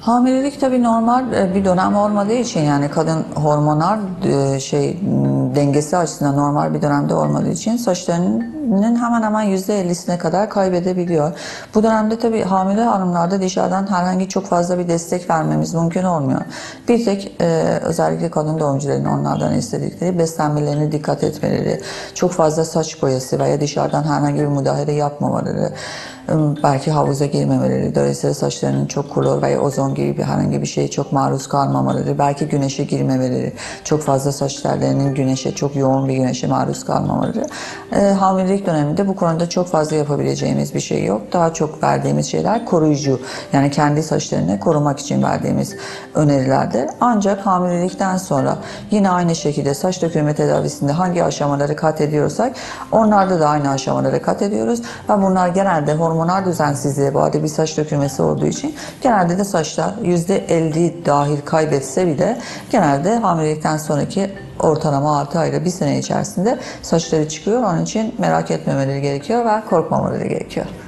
Hamilelik tabii normal bir dönem olmadığı için, yani kadın hormonal dengesi açısından normal bir dönemde olmadığı için saçlarının hemen hemen %50'sine kadar kaybedebiliyor. Bu dönemde tabii hamile hanımlarda dışarıdan herhangi çok fazla bir destek vermemiz mümkün olmuyor. Bir tek özellikle kadın doğumcuların onlardan istedikleri beslenmelerine dikkat etmeleri, çok fazla saç boyası veya dışarıdan herhangi bir müdahale yapmamaları, belki havuza girmemeleri, dolayısıyla saçlarının çok klor veya ozon gibi herhangi bir şeye çok maruz kalmamaları, belki güneşe girmemeleri, çok fazla saç tellerinin güneşe, çok yoğun bir güneşe maruz kalmamaları. Hamilelik döneminde bu konuda çok fazla yapabileceğimiz bir şey yok. Daha çok verdiğimiz şeyler koruyucu, yani kendi saçlarını korumak için verdiğimiz önerilerde. Ancak hamilelikten sonra yine aynı şekilde saç dökülme tedavisinde hangi aşamaları kat ediyorsak onlarda da aynı aşamaları kat ediyoruz ve bunlar genelde hormonal düzensizliğe bağlı bir saç dökülmesi olduğu için genelde de saçlar %50 dahil kaybetse bile genelde hamilelikten sonraki ortalama 6 ayda 1 sene içerisinde saçları çıkıyor. Onun için merak etmemeleri gerekiyor ve korkmamaları gerekiyor.